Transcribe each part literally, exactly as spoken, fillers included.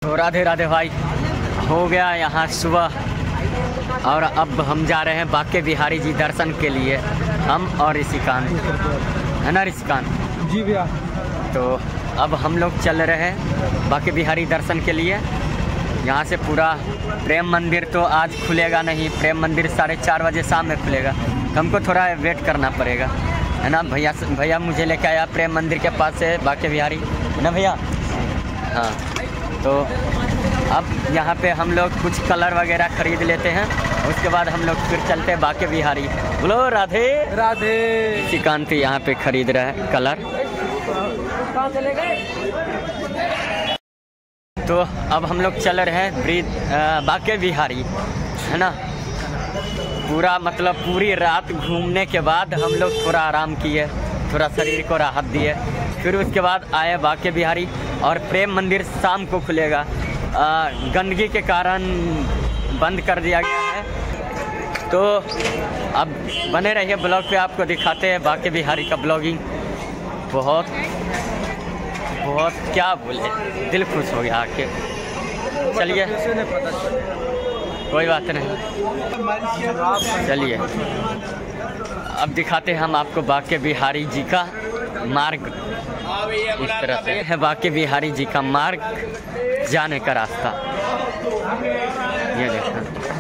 तो राधे राधे भाई, हो गया यहाँ सुबह और अब हम जा रहे हैं बाके बिहारी जी दर्शन के लिए, हम और ऋषिकांत, है ना ऋषिकांत जी भैया। तो अब हम लोग चल रहे हैं बाके बिहारी दर्शन के लिए। यहाँ से पूरा प्रेम मंदिर तो आज खुलेगा नहीं, प्रेम मंदिर साढ़े चार बजे शाम में खुलेगा, तो हमको थोड़ा वेट करना पड़ेगा, है ना भैया। भैया मुझे लेके आया प्रेम मंदिर के पास से बाके बिहारी, है ना भैया। हाँ, तो अब यहाँ पे हम लोग कुछ कलर वगैरह खरीद लेते हैं, उसके बाद हम लोग फिर चलते हैं बाके बिहारी। बोलो राधे राधे। ऋषिकांत यहाँ पे खरीद रहा है कलर। कहाँ चले गए? तो अब हम लोग चल रहे हैं ब्रिज बाके बिहारी, है ना। पूरा मतलब पूरी रात घूमने के बाद हम लोग थोड़ा आराम किए, थोड़ा शरीर को राहत दिए, फिर उसके बाद आए बाके बिहारी। और प्रेम मंदिर शाम को खुलेगा, आ, गंदगी के कारण बंद कर दिया गया है। तो अब बने रहिए ब्लॉग पे, आपको दिखाते हैं बाके बिहारी का ब्लॉगिंग। बहुत बहुत क्या बोले, दिल खुश हो गया आके। चलिए कोई बात नहीं, चलिए अब दिखाते हैं हम आपको बाके बिहारी जी का मार्ग। इस तरह से है बाके बिहारी जी का मार्ग जाने का रास्ता, ये देखना।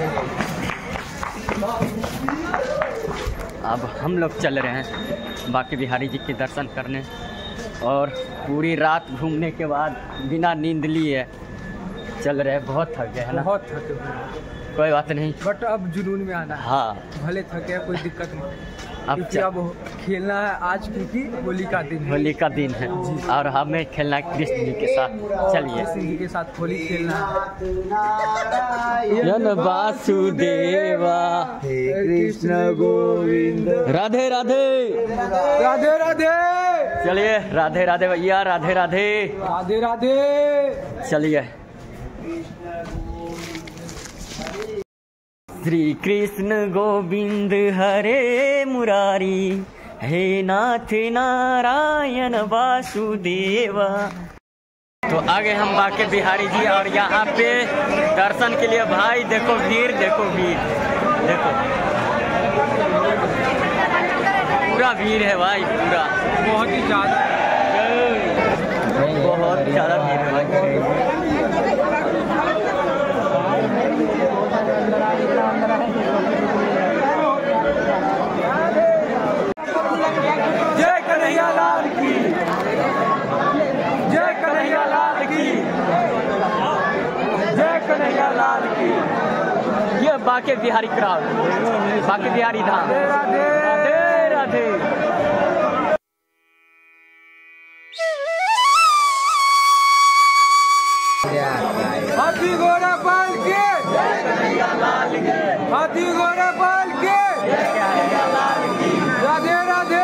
अब हम लोग चल रहे हैं बाके बिहारी जी के दर्शन करने, और पूरी रात घूमने के बाद बिना नींद लिए चल रहे हैं। बहुत थक गए है ना, बहुत थके हुए। कोई बात नहीं, बट अब जुनून में आना है। हाँ भले थके कोई दिक्कत नहीं, अब क्योंकि अब खेलना है आज, क्योंकि होली का दिन है। होली का दिन है और हमें खेलना है कृष्ण जी के साथ। चलिए कृष्ण जी के साथ होली खेलना जन वासुदेवा है। कृष्ण गोविंद राधे राधे राधे राधे। चलिए राधे राधे भैया, राधे राधे राधे राधे। चलिए। श्री कृष्ण गोविंद हरे मुरारी, हे नाथ नारायण वासुदेवा। तो आगे हम बाके बिहारी जी, और यहाँ पे दर्शन के लिए भाई देखो भीड़, देखो भीड़, देखो पूरा भीड़ है भाई, पूरा बहुत ही ज्यादा, बहुत ज़्यादा भीड़ है भाई। जय कन्हैया लाल की, जय कन्हैया लाल की, जय कन्हैया लाल की। ये बाके बिहारी क्राउड, बाके बिहारी धाम। राधे राधे राधे। हाथी घोड़ा पाल के, हाथी घोड़ा पाल के, राधे राधे।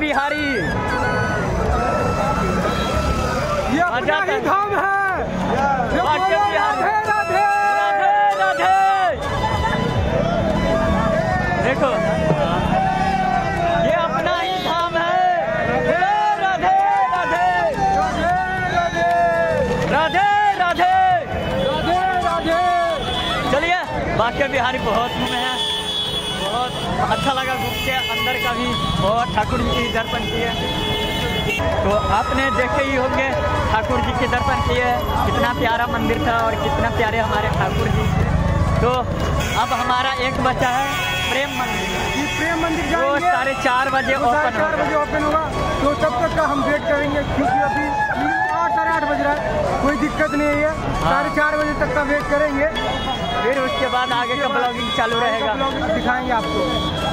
बिहारी। ये अपना ही धाम है। ये बाके बोलो बिहारी। राधे राधे। राधे राधे। देखो ये अपना ही धाम है। राधे राधे राधे राधे। राधे राधे। राधे राधे। चलिए बाके बिहारी बहुत घूमे हैं, बहुत अच्छा लगा घूम के। अंदर का भी बहुत ठाकुर जी की दर्शन किए, तो आपने देखे ही होंगे ठाकुर जी के दर्शन किए, कितना प्यारा मंदिर था और कितना प्यारे हमारे ठाकुर जी। तो अब हमारा एक बचा है प्रेम मंदिर। ये प्रेम मंदिर वो जाएंगे। साढ़े चार बजे वो साढ़े ओपन चार बजे ओपन होगा, तो तब तक का हम वेट करेंगे, क्योंकि अभी आठ साढ़े आठ बज रहा है, कोई दिक्कत नहीं है। साढ़े चार बजे तक का वेट करेंगे, फिर उसके बाद आगे का ब्लॉगिंग चालू रहेगा। ब्लॉगिंग दिखाएंगे आपको।